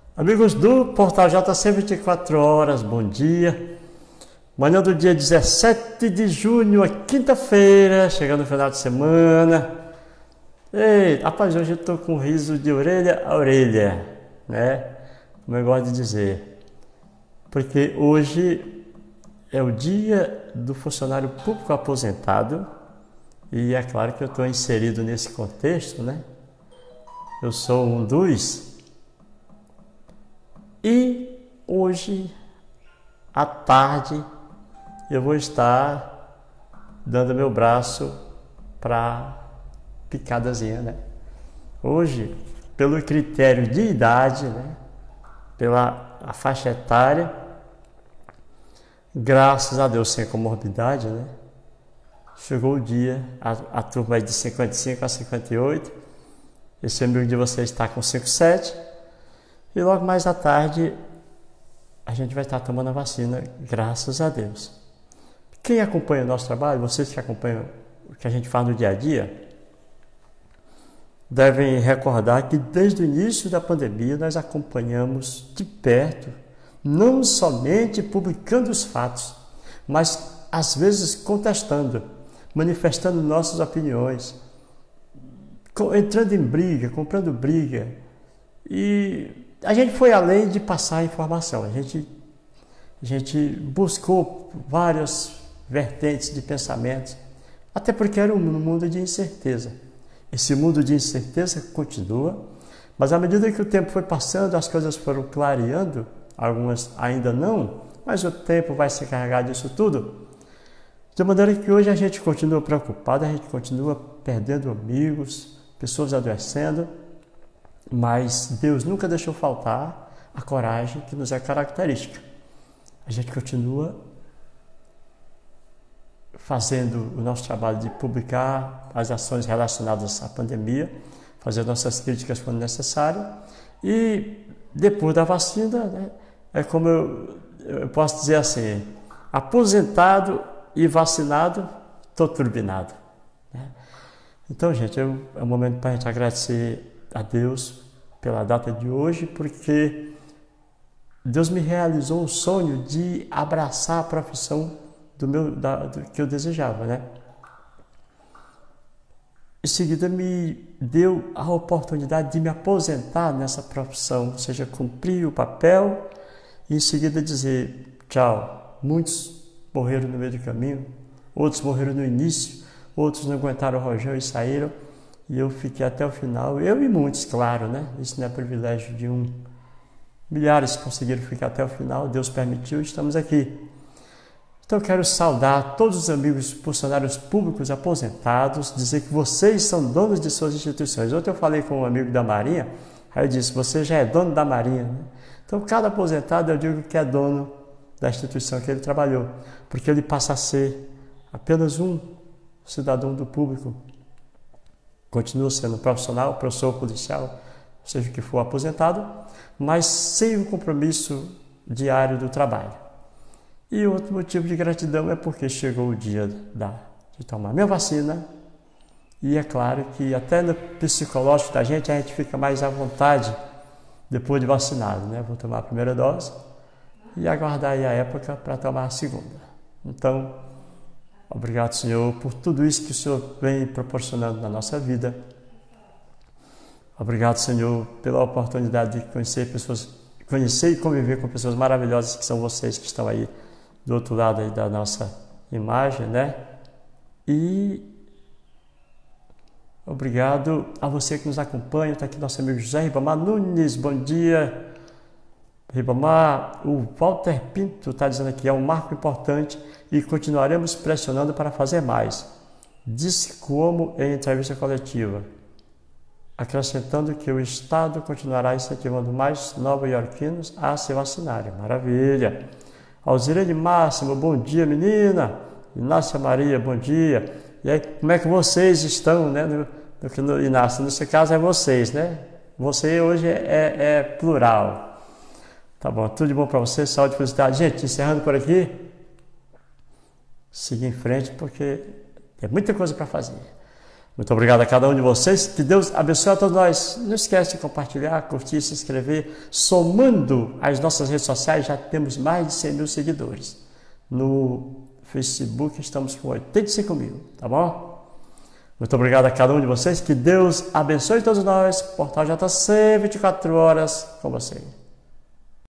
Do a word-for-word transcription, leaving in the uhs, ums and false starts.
Amigos do Portal J C vinte e quatro horas, bom dia. Manhã do dia dezessete de junho, a quinta-feira, chegando no final de semana. Ei, rapaz, hoje eu estou com um riso de orelha a orelha, né? Como eu gosto de dizer. Porque hoje é o dia do funcionário público aposentado. E é claro que eu estou inserido nesse contexto, né? Eu sou um dos. E hoje, à tarde, eu vou estar dando meu braço para picadazinha, né? Hoje, pelo critério de idade, né? Pela a faixa etária, graças a Deus sem comorbidade, né? Chegou o dia, a, a turma é de cinquenta e cinco a cinquenta e oito, esse amigo de vocês está com cinquenta e sete, e logo mais à tarde a gente vai estar tomando a vacina, graças a Deus. Quem acompanha o nosso trabalho, vocês que acompanham o que a gente faz no dia a dia, devem recordar que desde o início da pandemia nós acompanhamos de perto, não somente publicando os fatos, mas às vezes contestando, manifestando nossas opiniões, entrando em briga, comprando briga. E a gente foi além de passar a informação, a gente, a gente buscou várias vertentes de pensamentos, até porque era um mundo de incerteza. Esse mundo de incerteza continua, mas à medida que o tempo foi passando, as coisas foram clareando, algumas ainda não, mas o tempo vai se encarregar disso tudo. De maneira que hoje a gente continua preocupado, a gente continua perdendo amigos, pessoas adoecendo, mas Deus nunca deixou faltar a coragem que nos é característica. A gente continua fazendo o nosso trabalho de publicar as ações relacionadas à pandemia, fazer nossas críticas quando necessário, e depois da vacina, né, é como eu, eu posso dizer assim, aposentado e vacinado, estou turbinado. Né? Então, gente, eu, é um momento para a gente agradecer a Deus pela data de hoje, porque Deus me realizou o sonho de abraçar a profissão do meu, da, do, que eu desejava, né? Em seguida me deu a oportunidade de me aposentar nessa profissão, ou seja, cumprir o papel e em seguida dizer tchau. Muitos morreram no meio do caminho, outros morreram no início, outros não aguentaram o rojão e saíram. E eu fiquei até o final, eu e muitos, claro, né? Isso não é privilégio de um. Milhares conseguiram ficar até o final, Deus permitiu, estamos aqui. Então eu quero saudar todos os amigos funcionários públicos aposentados, dizer que vocês são donos de suas instituições. Ontem eu falei com um amigo da Marinha, aí eu disse, você já é dono da Marinha, né? Então cada aposentado eu digo que é dono da instituição que ele trabalhou, porque ele passa a ser apenas um cidadão do público. Continua sendo profissional, professor policial, seja o que for aposentado, mas sem o compromisso diário do trabalho. E outro motivo de gratidão é porque chegou o dia da, de tomar minha vacina, e é claro que até no psicológico da gente, a gente fica mais à vontade depois de vacinado, né? Vou tomar a primeira dose e aguardar aí a época para tomar a segunda. Então, obrigado, Senhor, por tudo isso que o Senhor vem proporcionando na nossa vida. Obrigado, Senhor, pela oportunidade de conhecer pessoas, conhecer e conviver com pessoas maravilhosas que são vocês que estão aí do outro lado aí da nossa imagem, né? E obrigado a você que nos acompanha. Está aqui nosso amigo José Ribamar Nunes, bom dia. Ribamar, o Walter Pinto está dizendo aqui, é um marco importante e continuaremos pressionando para fazer mais. Disse como em entrevista coletiva, acrescentando que o Estado continuará incentivando mais nova-iorquinos a se vacinarem. Maravilha! Alzirene Máximo, bom dia, menina! Inácia Maria, bom dia! E aí, como é que vocês estão, né? No, no, no, Inácia, nesse caso é vocês, né? Você hoje é, é, é plural. Tá bom, tudo de bom para você, saúde e felicidade. Gente, encerrando por aqui, seguir em frente porque tem muita coisa para fazer. Muito obrigado a cada um de vocês. Que Deus abençoe a todos nós. Não esquece de compartilhar, curtir, se inscrever. Somando as nossas redes sociais, já temos mais de cem mil seguidores. No Facebook estamos com oitenta e cinco mil, tá bom? Muito obrigado a cada um de vocês. Que Deus abençoe todos nós. Portal J C, vinte e quatro horas com você.